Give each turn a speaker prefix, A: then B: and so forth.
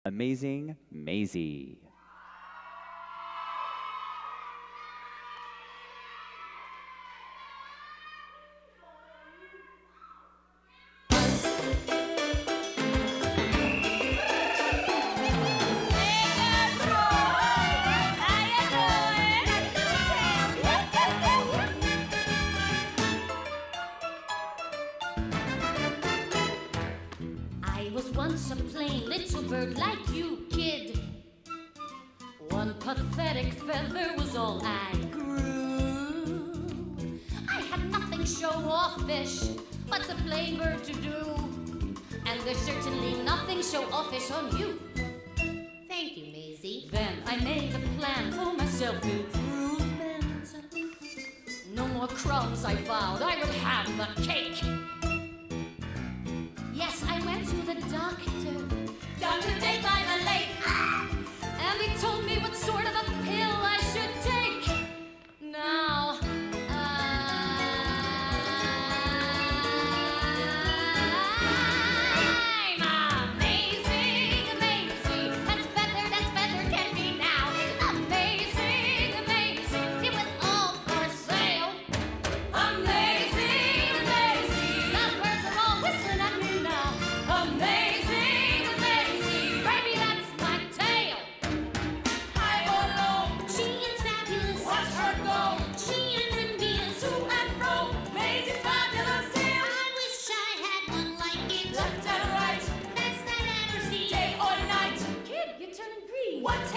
A: Amazing Maisie.
B: I was once a plain little bird like you, kid. One pathetic feather was all I grew. I had nothing show-offish but a plain bird to do, and there's certainly nothing show-offish on you. Thank you, Maisie. Then I made a plan for my self-improvement. No more crumbs, I vowed. I would have the cake. Yes, I went to the doctor, Dr. Day by the lake, and he told me what sort of a pill I should take. Now, I'm amazing, amazing, as feather can be now. Amazing, amazing, it was all for sale. Amazing, amazing, the birds are all whistling at me now. Amazing, amazing, baby, that's my tale. High or low, she is fabulous. Watch her go. She and envious, to and fro. Maisie's fabulous tale. I wish I had one like it. Left and right, best I've ever seen. Day or night, kid, you're turning green. What?